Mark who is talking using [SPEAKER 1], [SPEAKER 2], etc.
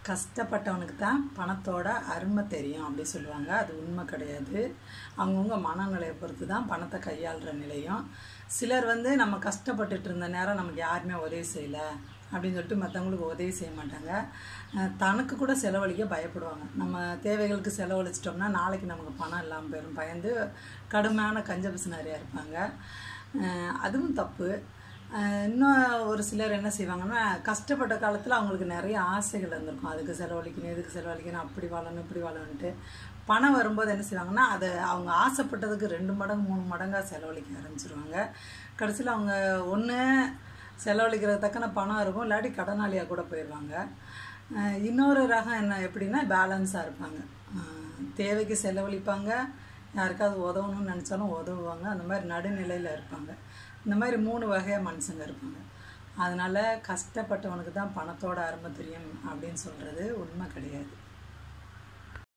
[SPEAKER 1] கஷ்டப்பட்டவனுக்கு தான் பணத்தோட அருமை தெரியும் அப்படி சொல்லுவாங்க. அது உண்மை கிடையாது. அவங்கவுங்க மனநிலையை பொறுத்து தான் பணத்தை கையாளுற நிலையும். சிலர் நம்ம கஷ்டப்பட்டுட்டு இருந்த நேரம் நமக்கு யாருமே உதவி செய்யலை அப்படின்னு சொல்லிட்டு மற்றவங்களுக்கு உதவி செய்ய மாட்டாங்க. தனக்கு கூட செலவழிக்க பயப்படுவாங்க. நம்ம தேவைகளுக்கு செலவழிச்சிட்டோம்னா நாளைக்கு நமக்கு பணம் இல்லாமல் போயிடும் பயந்து கடுமையான கஞ்சபிசு நிறையா இருப்பாங்க. அதுவும் தப்பு. இன்னும் ஒரு சிலர் என்ன செய்வாங்கன்னா, கஷ்டப்பட்ட காலத்தில் அவங்களுக்கு நிறைய ஆசைகள் இருந்திருக்கும். அதுக்கு செலவழிக்கணும், இதுக்கு செலவழிக்கணும், அப்படி வாழணும் இப்படி வாழணுன்ட்டு. பணம் வரும்போது என்ன செய்வாங்கன்னா, அதை அவங்க ஆசைப்பட்டதுக்கு 2 மடங்கு 3 மடங்காக செலவழிக்க ஆரம்பிச்சிருவாங்க. கடைசியில் அவங்க ஒன்று செலவழிக்கிறது தக்கன பணம் இருக்கும், இல்லாட்டி கடனாளியாக கூட போயிடுவாங்க. இன்னொரு ரகம் என்ன எப்படின்னா பேலன்ஸாக இருப்பாங்க. தேவைக்கு செலவழிப்பாங்க, யாருக்காவது உதவணும்னு நினச்சாலும் உதவுவாங்க. அந்த மாதிரி நடுநிலையில் இருப்பாங்க. இந்த மாதிரி 3 வகையாக மனுஷங்க இருப்பாங்க. அதனால் கஷ்டப்பட்டவனுக்கு தான் பணத்தோட அருமை தெரியும் அப்படின்னு சொல்கிறது உண்மை கிடையாது.